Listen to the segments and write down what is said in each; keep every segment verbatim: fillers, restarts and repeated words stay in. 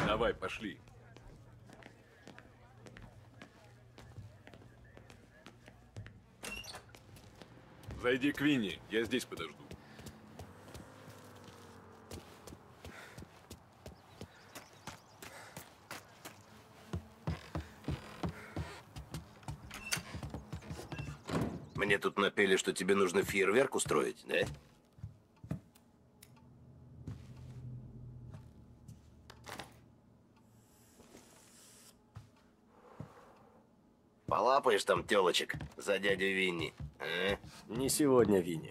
Давай, пошли. Зайди к Винни, я здесь подожду. Мне тут напели, что тебе нужно фейерверк устроить, да? Полапаешь там тёлочек за дядю Винни, а? Не сегодня, Винни.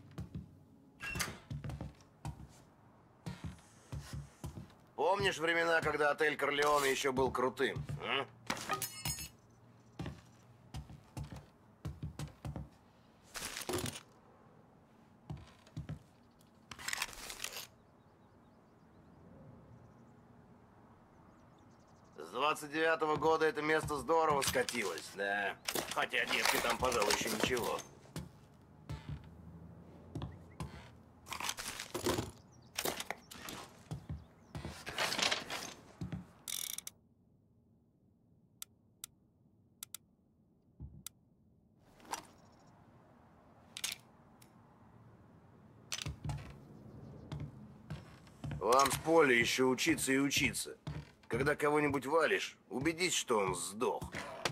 Помнишь времена, когда отель Корлеоне еще был крутым, а? С двадцать девятого года это место здорово скатилось, да. Хотя девки там, пожалуй, еще ничего. Вам в поле еще учиться и учиться. Когда кого-нибудь валишь, убедись, что он сдох.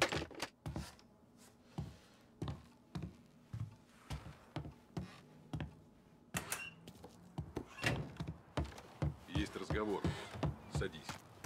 Есть разговор. Садись.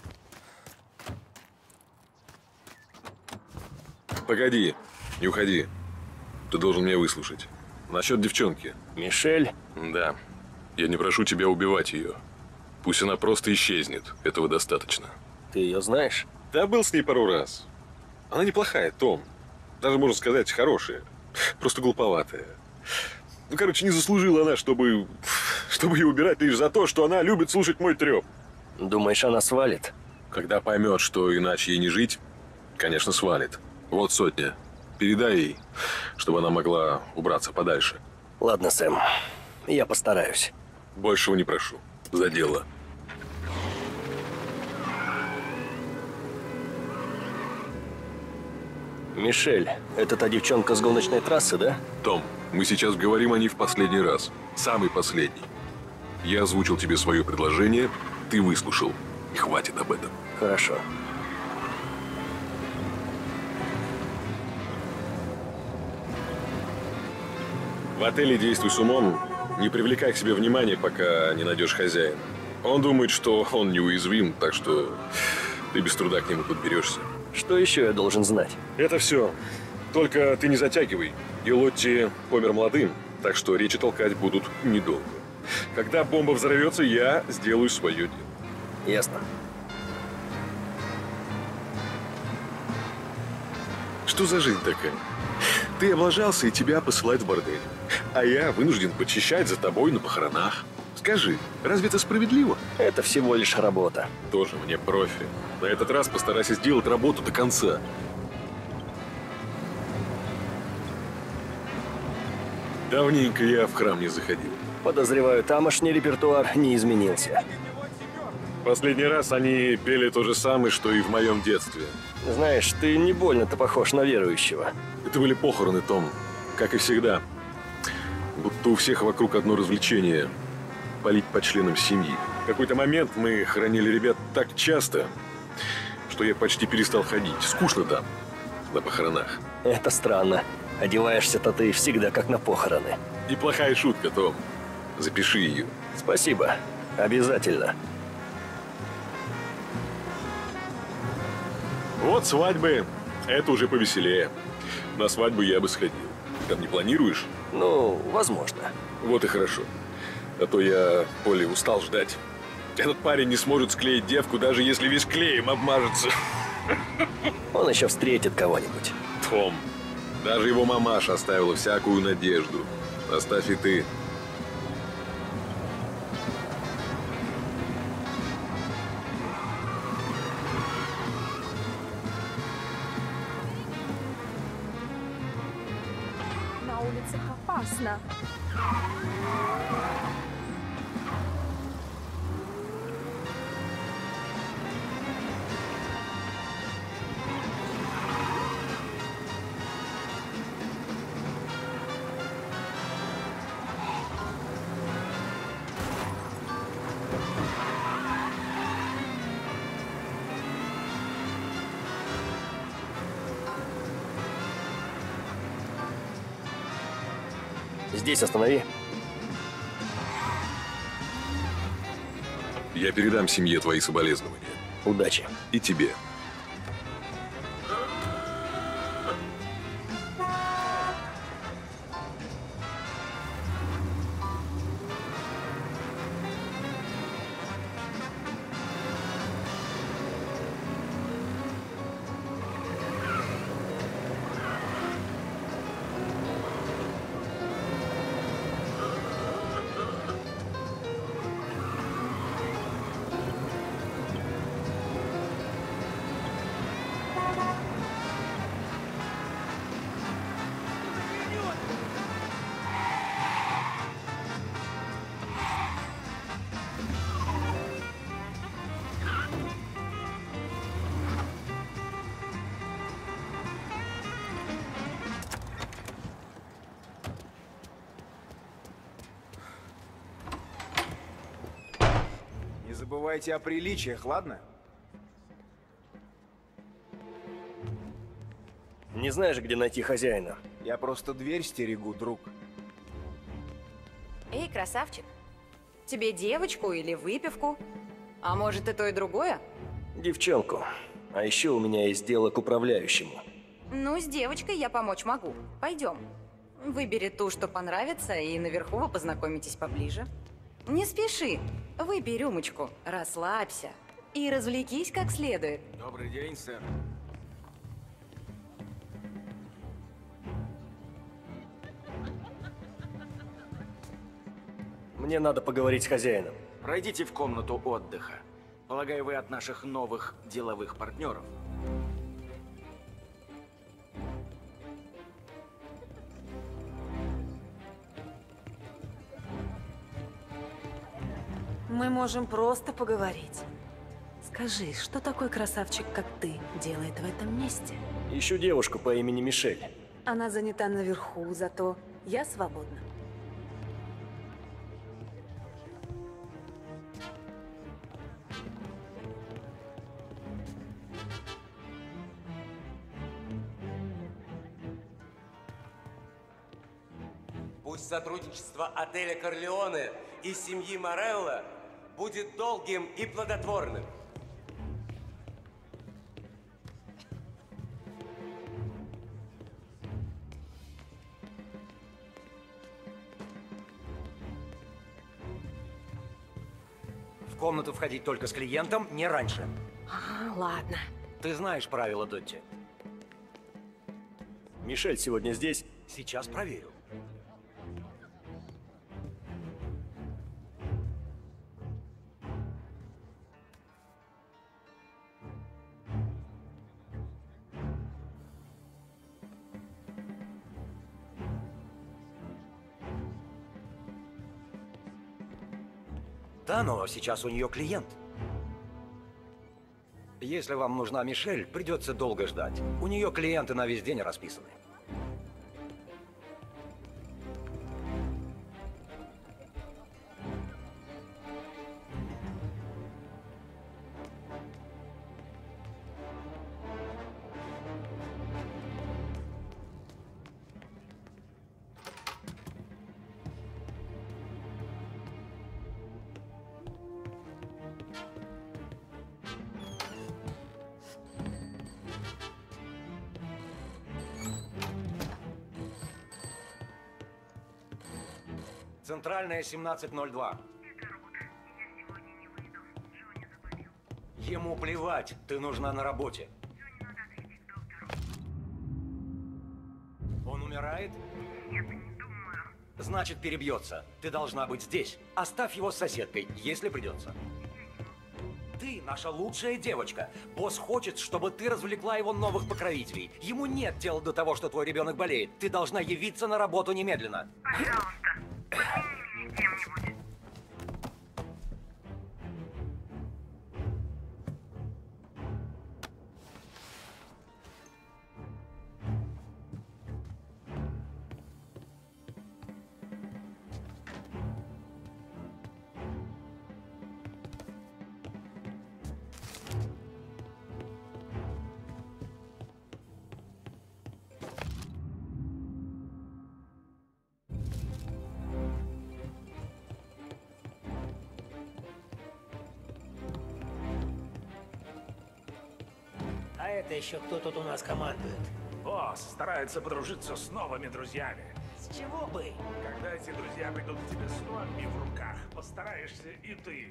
Погоди, не уходи. Ты должен меня выслушать. Насчет девчонки. Мишель? Да. Я не прошу тебя убивать ее. Пусть она просто исчезнет. Этого достаточно. Ты ее знаешь? Да, был с ней пару раз. Она неплохая, Том. Даже, можно сказать, хорошая. Просто глуповатая. Ну, короче, не заслужила она, чтобы... чтобы ее убирать лишь за то, что она любит слушать мой трёп. Думаешь, она свалит? Когда поймет, что иначе ей не жить, конечно, свалит. Вот сотня. Передай ей, чтобы она могла убраться подальше. Ладно, Сэм. Я постараюсь. Большего не прошу. За дело. Мишель, это та девчонка с гоночной трассы, да? Том, мы сейчас говорим о ней в последний раз. Самый последний. Я озвучил тебе свое предложение, ты выслушал. И хватит об этом. Хорошо. В отеле действуй с умом, не привлекай к себе внимания, пока не найдешь хозяина. Он думает, что он неуязвим, так что ты без труда к нему подберешься. Что еще я должен знать? Это все. Только ты не затягивай. И Лотти помер молодым, так что речи толкать будут недолго. Когда бомба взорвется, я сделаю свое дело. Ясно. Что за жизнь такая? Ты облажался, и тебя посылают в бордель. А я вынужден почищать за тобой на похоронах. Скажи, разве это справедливо? Это всего лишь работа. Тоже мне профи. На этот раз постарайся сделать работу до конца. Давненько я в храм не заходил. Подозреваю, тамошний репертуар не изменился. Последний раз они пели то же самое, что и в моем детстве. Знаешь, ты не больно-то похож на верующего. Это были похороны, Том. Как и всегда. Будто у всех вокруг одно развлечение – палить по членам семьи. В какой-то момент мы хоронили ребят так часто, что я почти перестал ходить. Скучно там, на похоронах. Это странно. Одеваешься-то ты всегда как на похороны. Неплохая шутка, Том. Запиши ее. Спасибо. Обязательно. Вот свадьбы. Это уже повеселее. На свадьбу я бы сходил. Там не планируешь? Ну, возможно. Вот и хорошо. А то я, Поле, устал ждать. Этот парень не сможет склеить девку, даже если весь клеем обмажется. Он еще встретит кого-нибудь. Том, даже его мамаша оставила всякую надежду. Оставь и ты. На улице опасно. Здесь останови. Я передам семье твои соболезнования. Удачи. И тебе. Не забывайте о приличиях, ладно? Не знаешь, где найти хозяина? Я просто дверь стерегу, друг. Эй, красавчик, тебе девочку или выпивку? А может и то, и другое? Девчонку. А еще у меня есть дело к управляющему. Ну, с девочкой я помочь могу. Пойдем. Выбери ту, что понравится, и наверху вы познакомитесь поближе. Не спеши. Выпей рюмочку, расслабься и развлекись как следует. Добрый день, сэр. Мне надо поговорить с хозяином. Пройдите в комнату отдыха. Полагаю, вы от наших новых деловых партнеров. Мы можем просто поговорить. Скажи, что такой красавчик, как ты, делает в этом месте? Ищу девушку по имени Мишель. Она занята наверху, зато я свободна. Пусть сотрудничество отеля Корлеоне и семьи Морелло будет долгим и плодотворным. В комнату входить только с клиентом, не раньше. А, ладно. Ты знаешь правила, Дотти. Мишель сегодня здесь? Сейчас проверю. Да, но сейчас у нее клиент. Если вам нужна Мишель, придется долго ждать. У нее клиенты на весь день расписаны. Центральная, семнадцать ноль два. Ему плевать, ты нужна на работе. Он умирает? Нет, не думаю. Значит, перебьется. Ты должна быть здесь. Оставь его с соседкой, если придется. Ты наша лучшая девочка. Босс хочет, чтобы ты развлекла его новых покровителей. Ему нет дела до того, что твой ребенок болеет. Ты должна явиться на работу немедленно. Пожалуйста, подмени меня кем-нибудь. это еще кто тут у нас командует? Босс старается подружиться с новыми друзьями. С чего бы? Когда эти друзья придут к тебе с ногами в руках, постараешься и ты.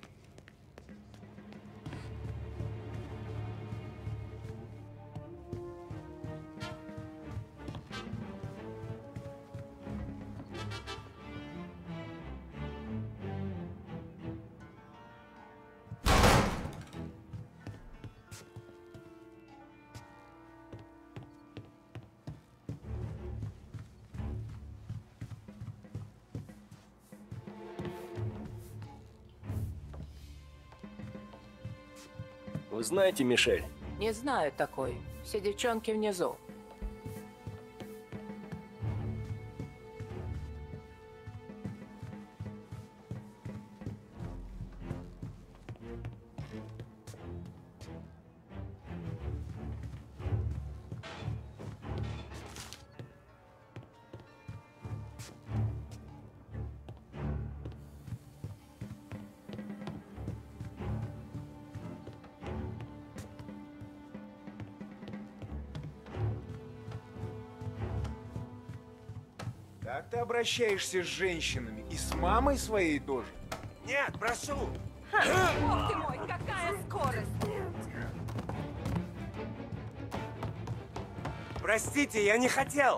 Вы знаете Мишель? Не знаю такой. Все девчонки внизу. Как ты обращаешься с женщинами? И с мамой своей тоже? Нет, прошу! Бог ты мой, какая скорость! Простите, я не хотел!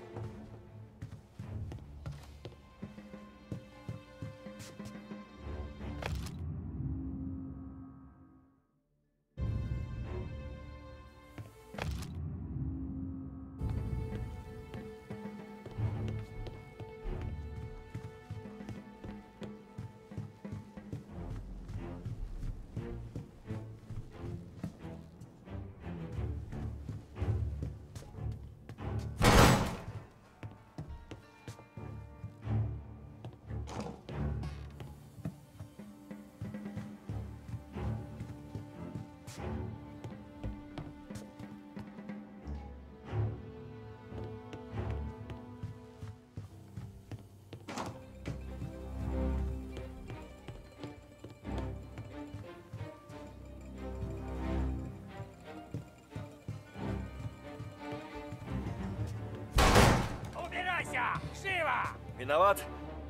Живо! Виноват?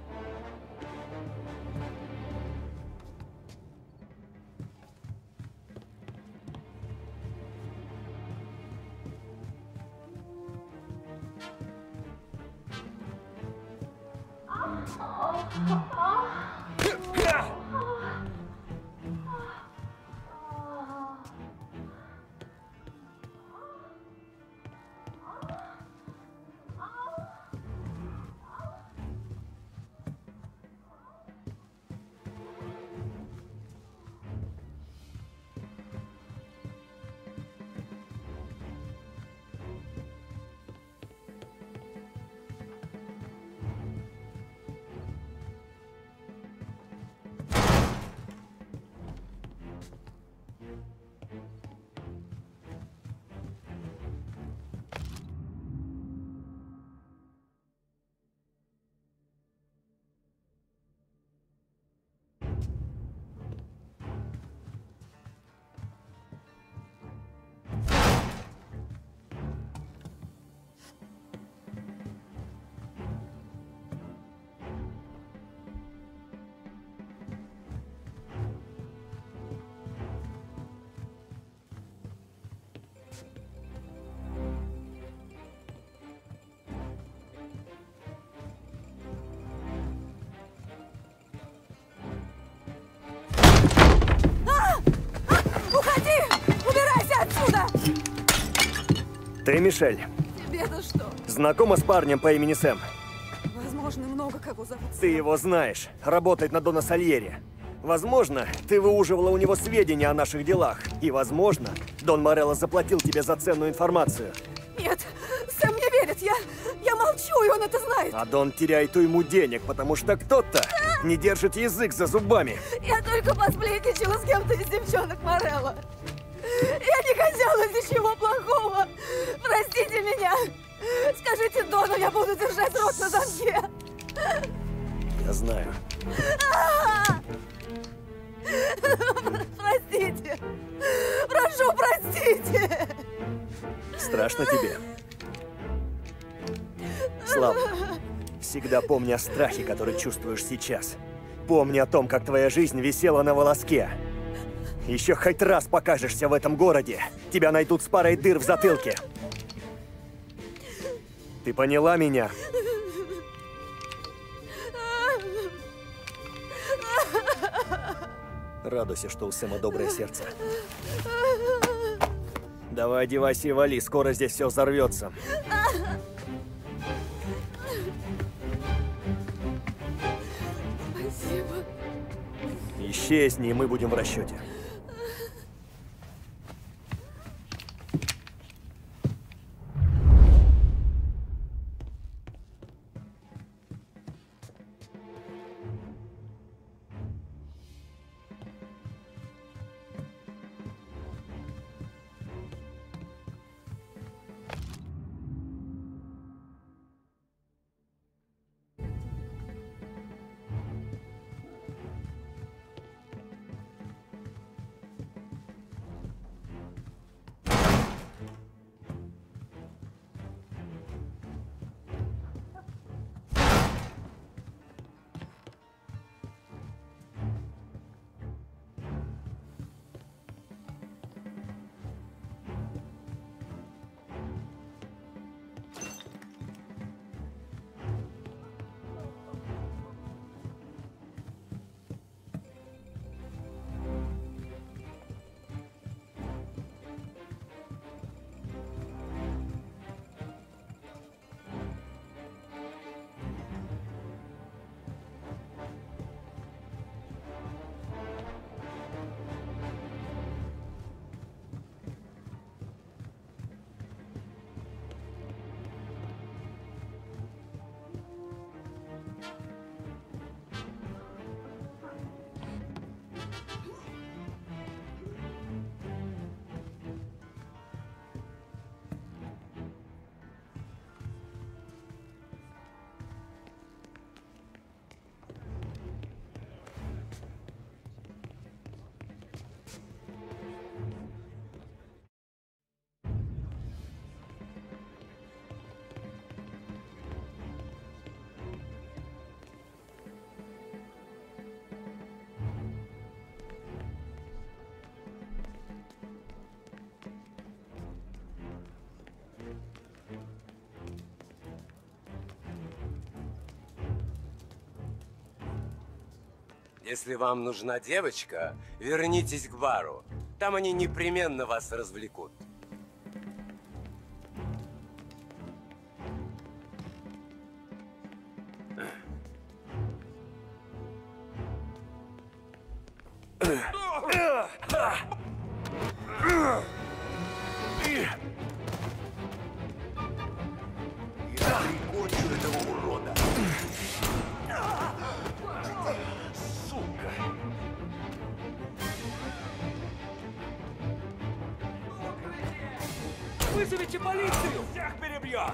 Ты Мишель. Тебе-то что? Знакома с парнем по имени Сэм? Возможно, много кого зовут. Ты его знаешь. Работает на Дона Сальери. Возможно, ты выуживала у него сведения о наших делах. И, возможно, Дон Морелло заплатил тебе за ценную информацию. Нет, Сэм мне верит. Я, я молчу, и он это знает. А Дон теряет у ему денег, потому что кто-то не держит язык за зубами. Я только посплетничала с кем-то из девчонок Морелло. Я не хотела ничего плохого. Простите меня. Скажите Дону, я буду держать рот на замке. Я знаю. Простите! Прошу, простите! Страшно тебе? Славно. Всегда помни о страхе, который чувствуешь сейчас. Помни о том, как твоя жизнь висела на волоске. Еще хоть раз покажешься в этом городе, тебя найдут с парой дыр в затылке. Ты поняла меня? Радуйся, что у Сэма доброе сердце. Давай одевайся и вали, скоро здесь все взорвется. Спасибо. Исчезни, и мы будем в расчете. Если вам нужна девочка, вернитесь к бару. Там они непременно вас развлекут. Я прикончу этого урода. Вызовите полицию! Всех перебьет!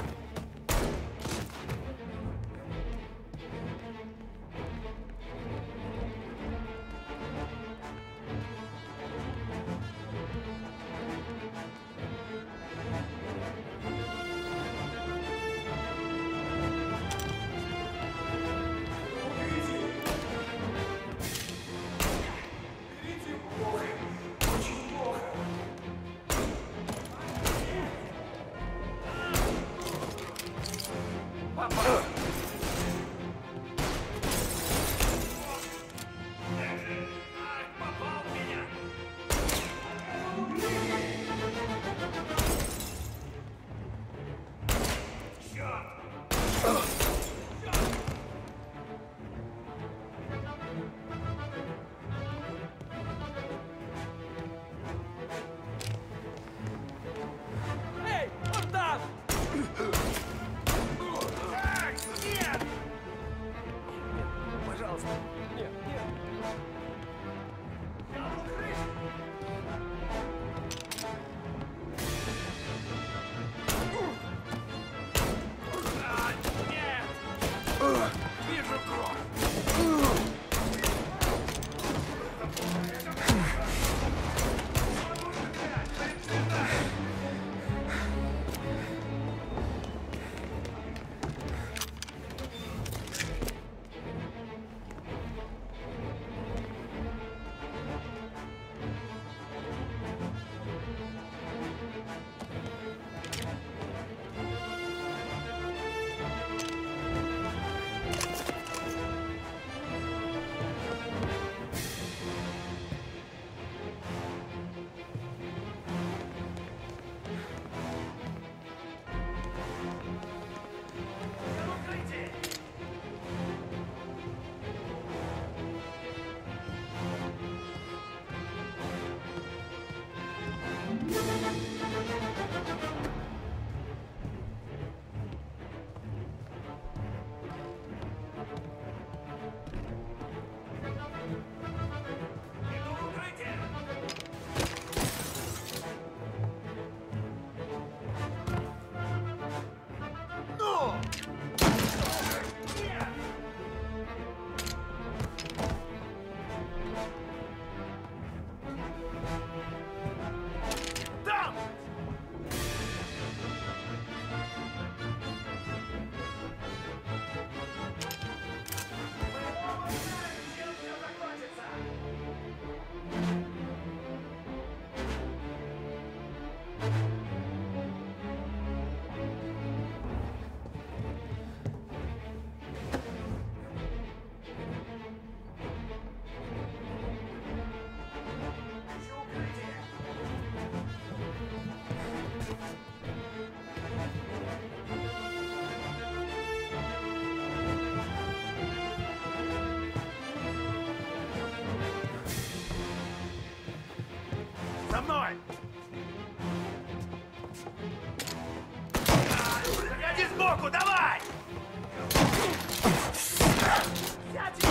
За мной! Заходи сбоку, давай! Сядь!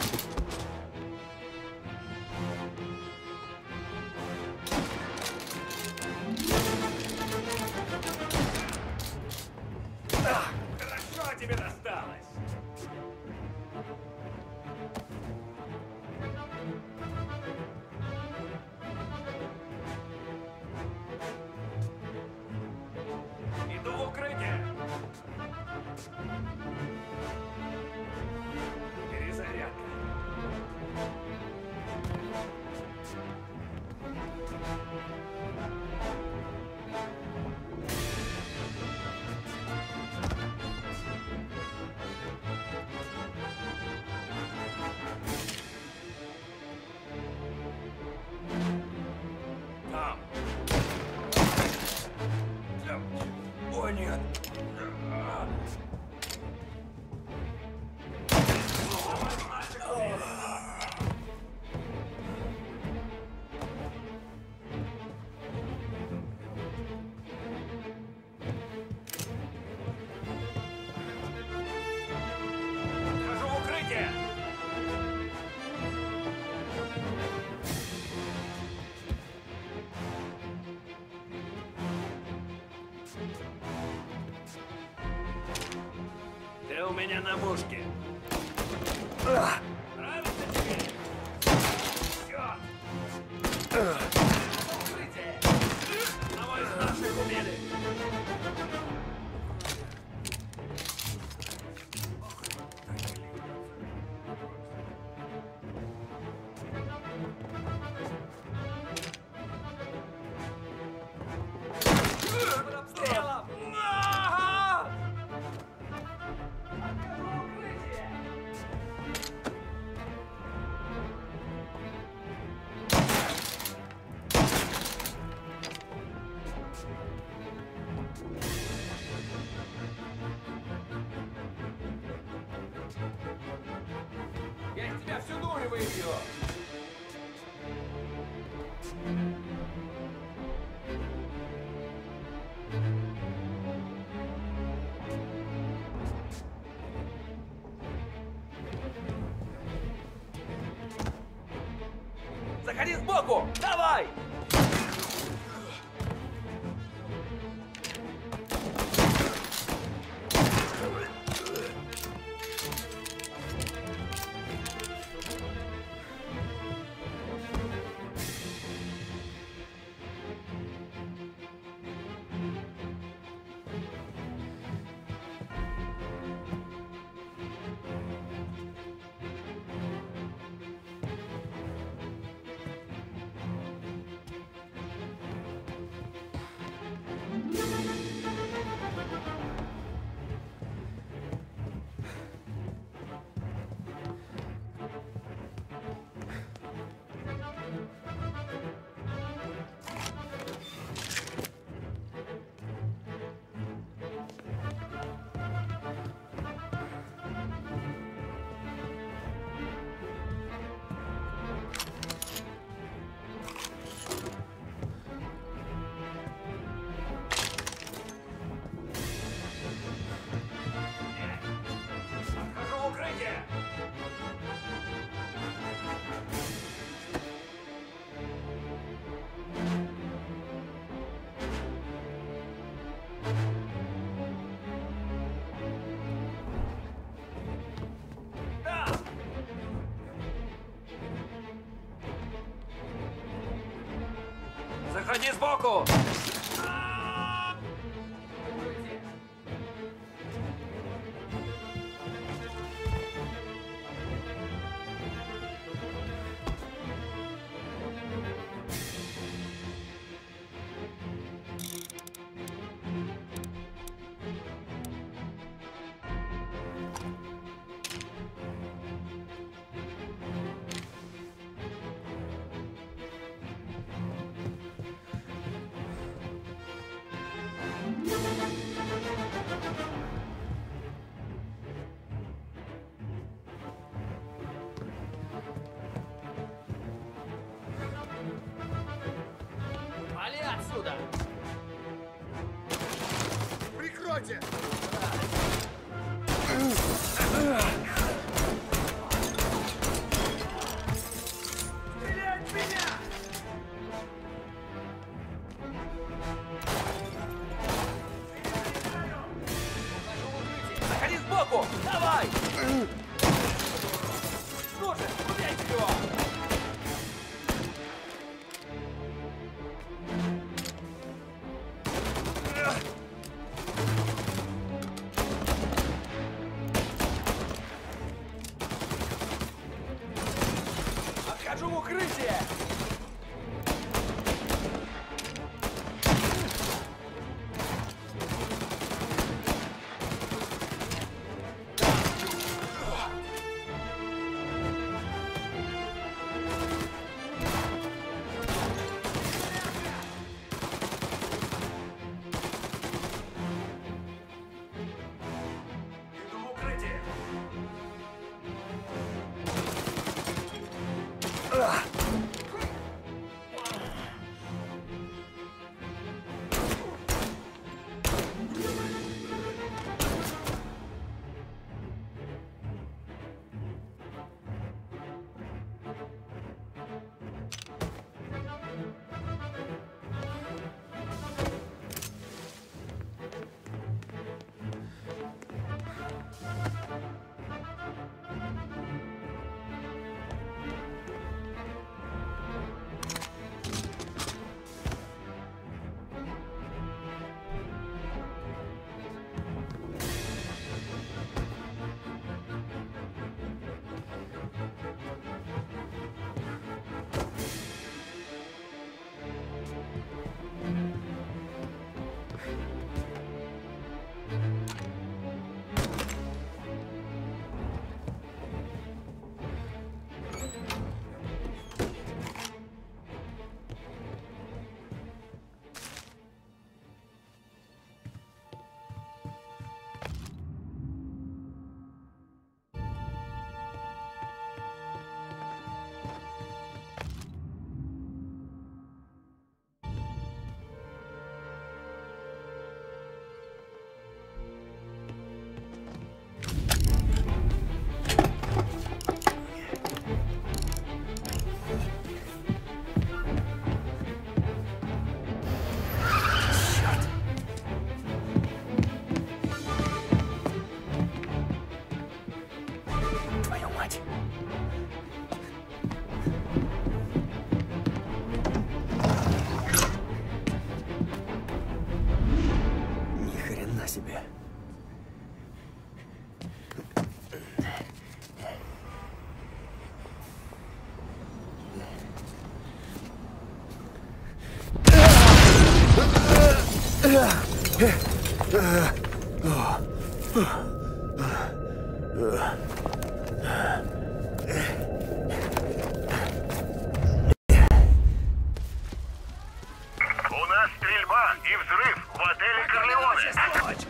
Хорошо тебе досталось. Иду в укрытие. Перезарядка. Там. О, нет. Хожу в укрытие. Ты у меня на мушке. Нравится тебе? Всё. Укрытие. Одного из наших убили. Под обстрелом! А-а-а! Я из тебя всю дурь выбью! Заходи сбоку! Давай! Хожу в укрытие! Да! Заходи сбоку! Прикройте! Стрелять в меня! Заходи сбоку! Давай! Ну же, стреляйте в него! Отхожу в укрытие! Иду в укрытие! Твою мать! Ни хрена себе. У нас стрельба и взрыв в отеле Корлеоне.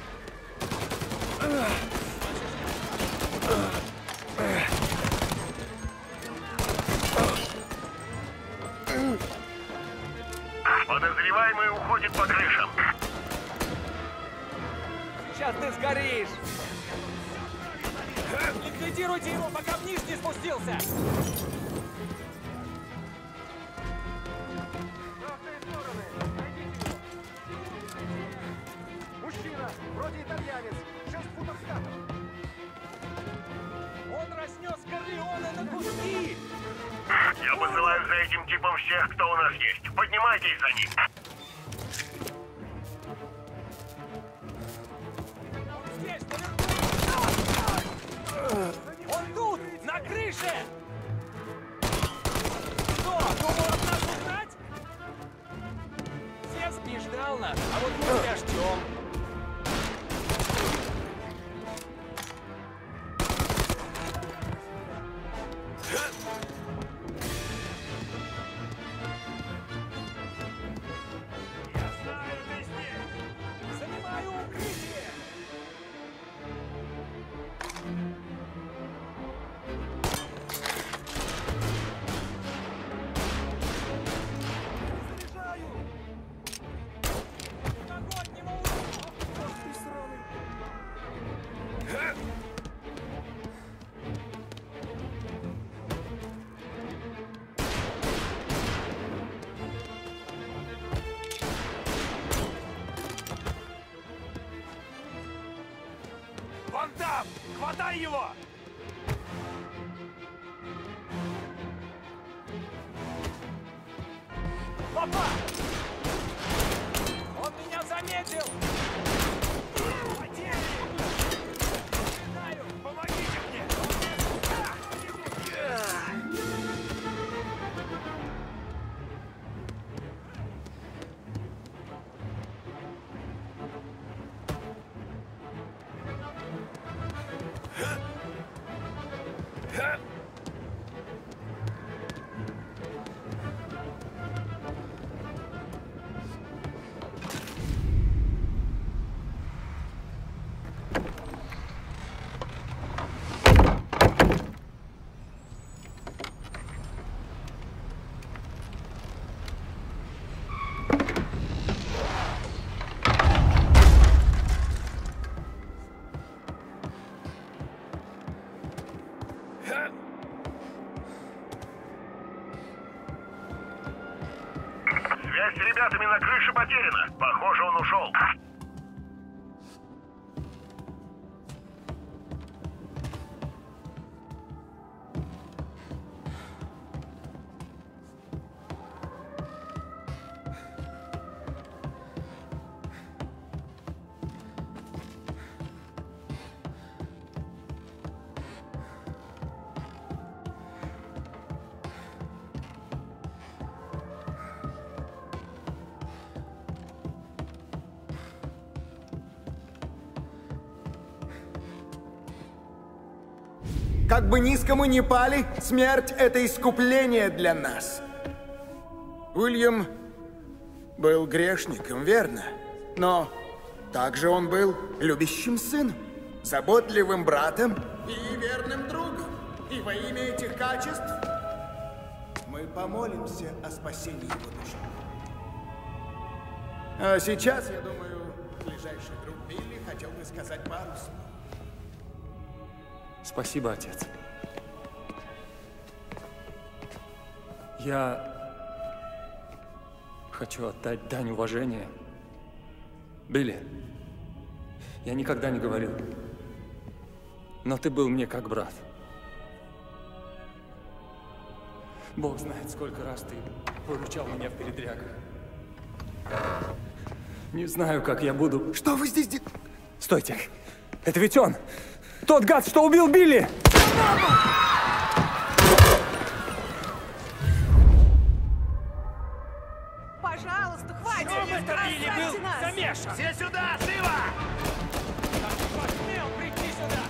Подозреваемый уходит по крышам. Сейчас ты сгоришь! Ликвидируйте его, пока вниз не спустился! Мужчина, вроде итальянец, шесть футов ската. Он разнес Корлеоне на куски! Я посылаю за этим типом всех, кто у нас есть. Поднимайтесь за ним. Здесь, наверху! Он тут, на крыше! Что, думал от нас узнать? Зевс не ждал нас, а вот мы тебя ждем. Занимаю укрытие! Заряжаю! Огонь не могу! Убей его! Опа! Он меня заметил! Потери! Помогите мне! Связь с ребятами на крыше потеряна. Похоже, он ушел. Как бы низко мы ни пали, смерть — это искупление для нас. Уильям был грешником, верно? Но также он был любящим сыном, заботливым братом и верным другом. И во имя этих качеств мы помолимся о спасении его души. А сейчас, я думаю, ближайший друг Билли хотел бы сказать пару слов. Спасибо, отец. Я хочу отдать дань уважения. Билли, я никогда не говорил, но ты был мне как брат. Бог знает, сколько раз ты выручал меня в передрягах. Не знаю, как я буду... Что вы здесь делаете? Стойте! Это ведь он! Тот гад, что убил Билли! Пожалуйста, хватит! Чем это Билли был замешан? Все сюда, живо! Как ты посмел прийти сюда?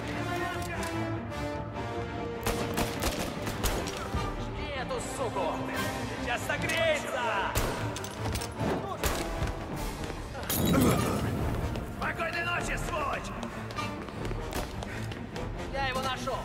Жги эту суку! Сейчас согреется! Спокойной ночи, сволочь! Я его нашел!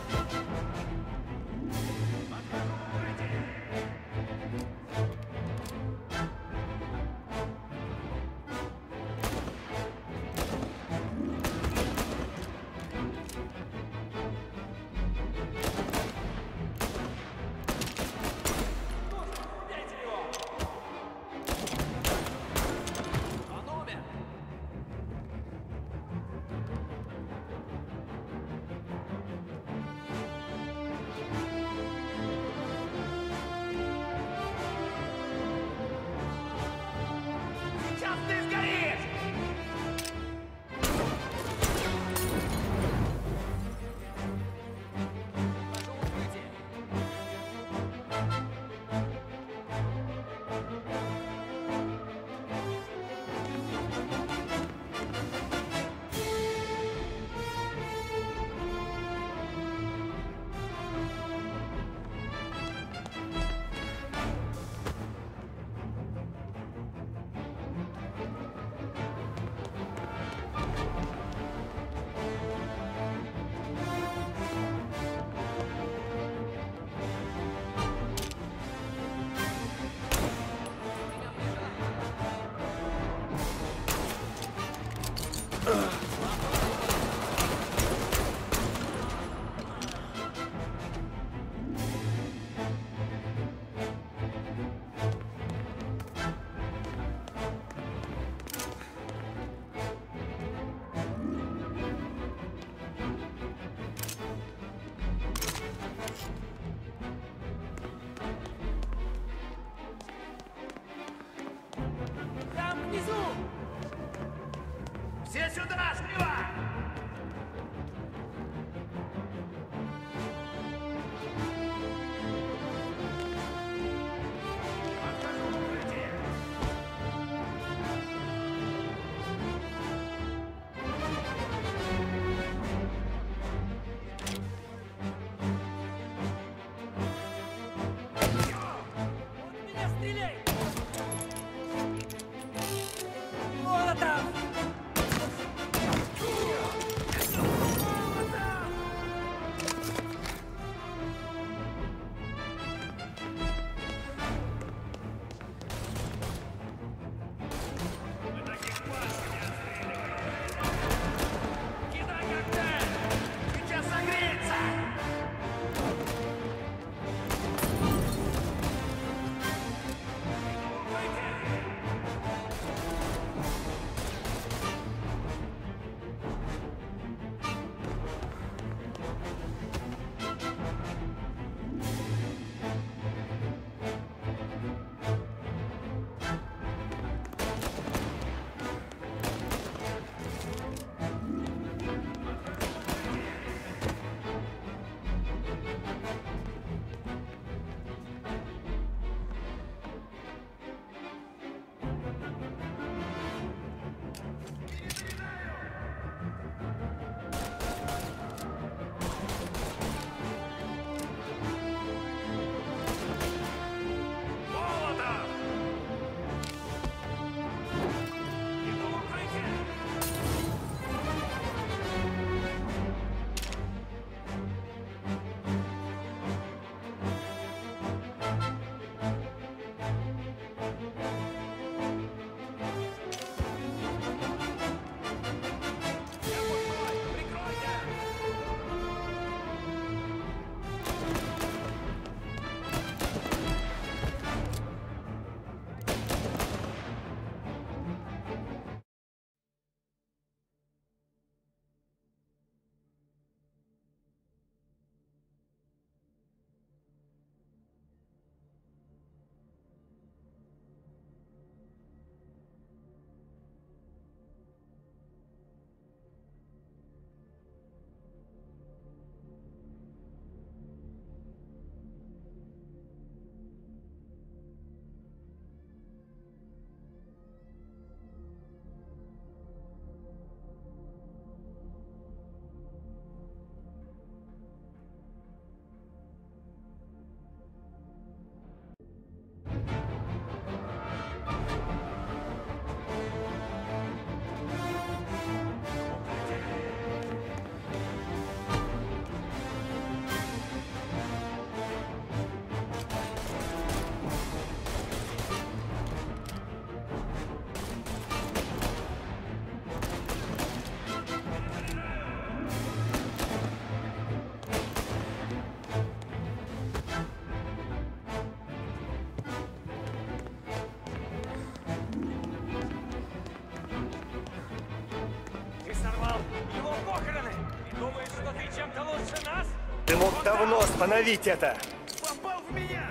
мог давно остановить это. Попал в меня!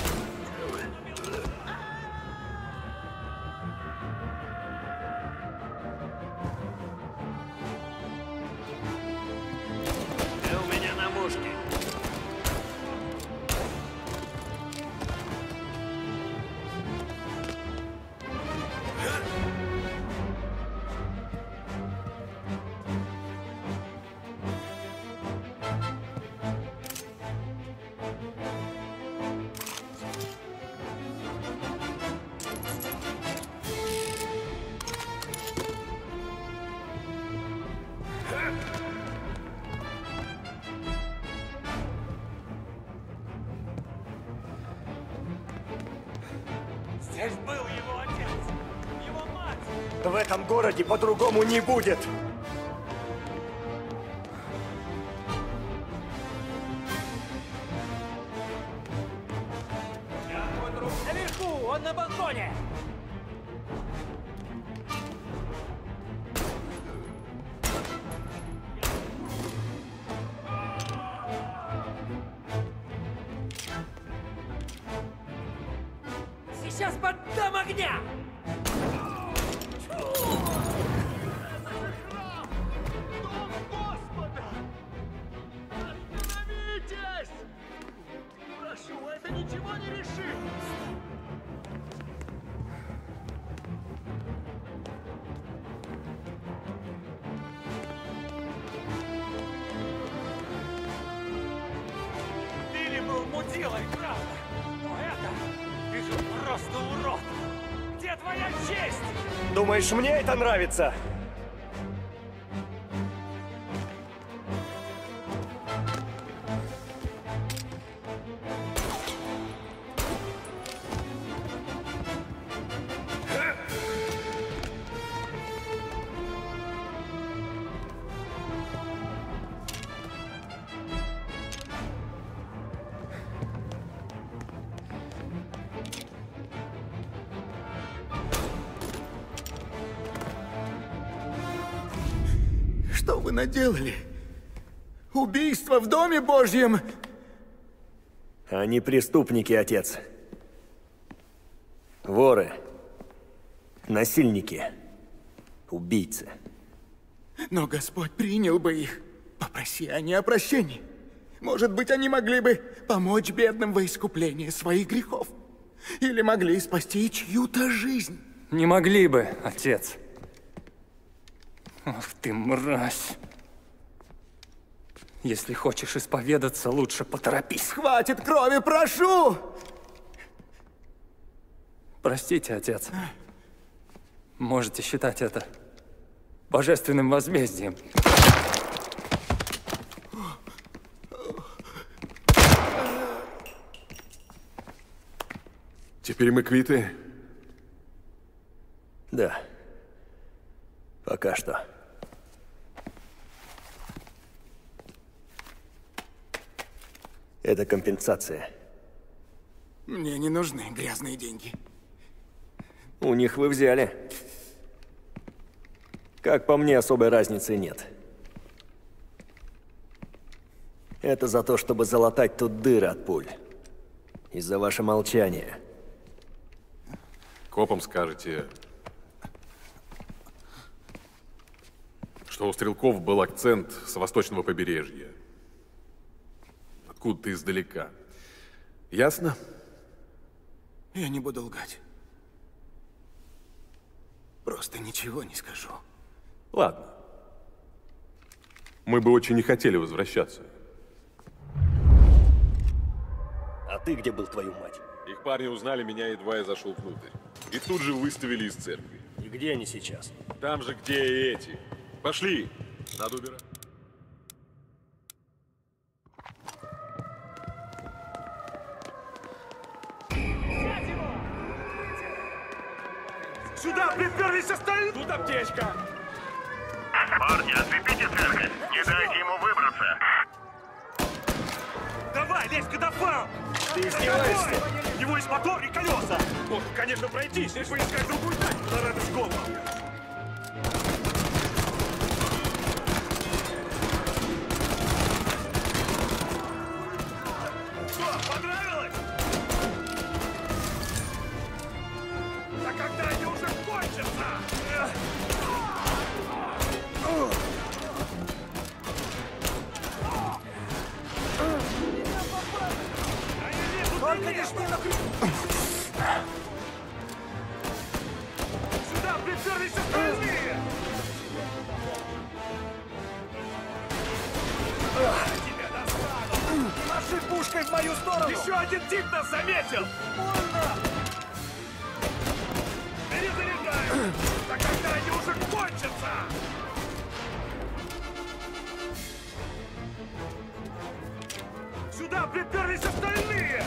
Ты у меня на мушке. Здесь был его отец, его мать! В этом городе по-другому не будет. Наверху, он на балконе! Сейчас поддам огня! Остановитесь! Прошу, это ничего не решит! Билли был мудилой, правда? Но это... Ты же просто урод! Где твоя честь? Думаешь, мне это нравится? Что вы наделали? Убийство в Доме Божьем! Они преступники, отец. Воры. Насильники. Убийцы. Но Господь принял бы их. Попроси они о прощении. Может быть, они могли бы помочь бедным во искуплении своих грехов. Или могли спасти чью-то жизнь. Не могли бы, отец. Ах ты мразь. Если хочешь исповедаться, лучше поторопись. Хватит крови, прошу! Простите, отец. Можете считать это божественным возмездием. Теперь мы квиты? Да. Пока что. Это компенсация. Мне не нужны грязные деньги. У них вы взяли. Как по мне, особой разницы нет. Это за то, чтобы залатать тут дыры от пуль. И за ваше молчание. Копам скажете, что у стрелков был акцент с восточного побережья. Откуда-то издалека. Ясно? Я не буду лгать. Просто ничего не скажу. Ладно. Мы бы очень не хотели возвращаться. А ты где был, твою мать? Их парни узнали меня, едва я зашел внутрь. И тут же выставили из церкви. И где они сейчас? Там же, где и эти. Пошли. Надо убирать. Сюда приперлись остальные! Тут аптечка! Парни, отцепите церковь! Не дайте ему выбраться! Давай, лезь к Адафау! Ты издеваешься? У него есть мотор и колеса! Можно, конечно, пройтись, лишь бы искать другую дать на радость голову! Только не жми на крюк! Сюда приперлись остальные! Тебя достану! Не маши пушкой в мою сторону! Еще один тип нас заметил! Больно! Перезаряжаем! Да когда они уже кончатся! Сюда приперлись остальные!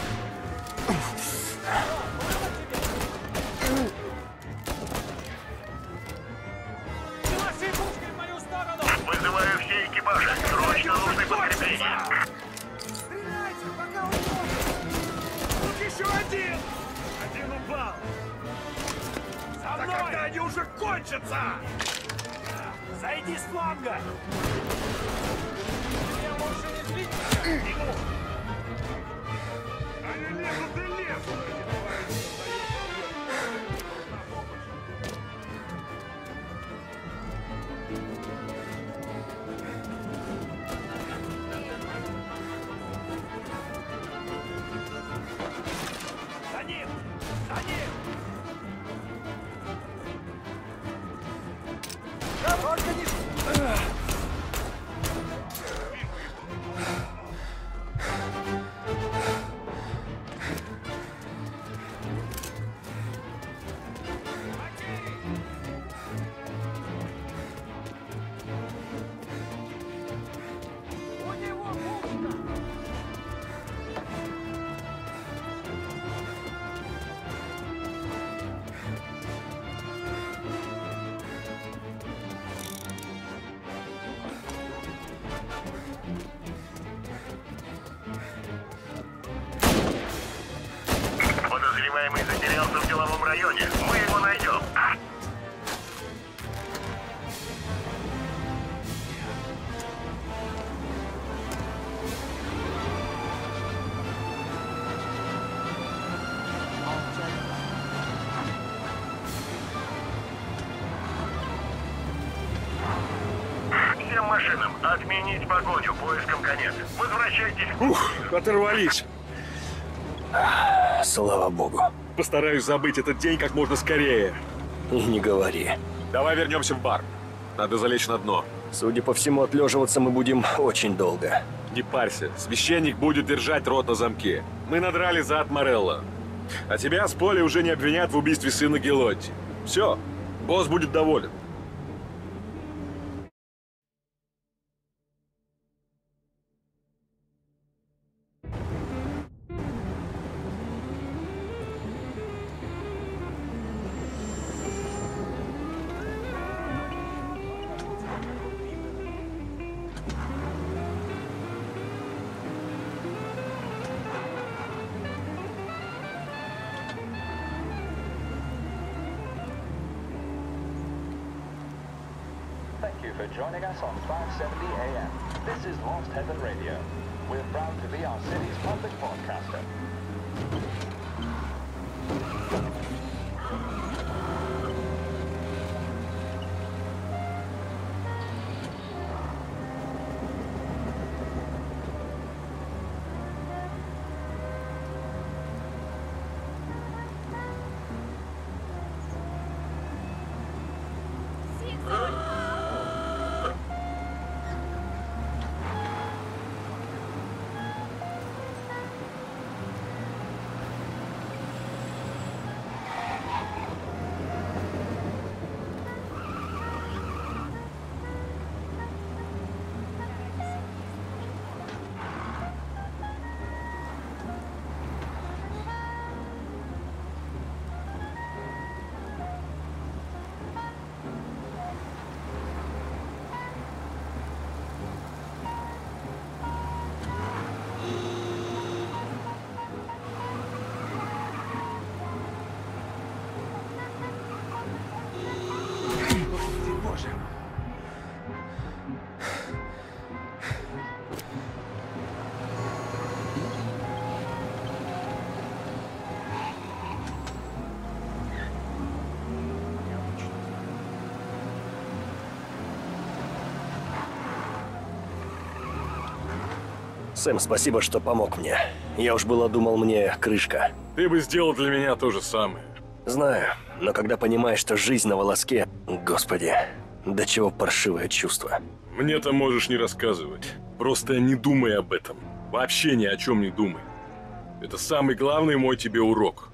Наши пушкой в мою сторону! Вызываю все экипажи. Срочно нужны подкрепления. Стреляйте, пока он может! Тут еще один! Один упал! За мной! Да когда они уже кончатся! Зайди с фланга! Меня лучше не злить! Ему! Они лезут и лезут! За ним! За ним! Да, только не... Подозреваемый затерялся в деловом районе. Мы его найдем. Всем машинам отменить погоню поиском конец. Возвращайтесь. Ух, оторвались. Слава богу. Постараюсь забыть этот день как можно скорее. И не говори. Давай вернемся в бар. Надо залечь на дно. Судя по всему, отлеживаться мы будем очень долго. Не парься, священник будет держать рот на замке. Мы надрали зад Морелло. А тебя с поля уже не обвинят в убийстве сына Гелотти. Все, босс будет доволен. Thank you for joining us on five seventy A M. This is Lost Heaven Radio. We're proud to be our city's public broadcaster. Сэм, спасибо, что помог мне. Я уж было думал, мне крышка. Ты бы сделал для меня то же самое. Знаю, но когда понимаешь, что жизнь на волоске... Господи, до чего паршивое чувство. Мне-то можешь не рассказывать. Просто не думай об этом. Вообще ни о чем не думай. Это самый главный мой тебе урок.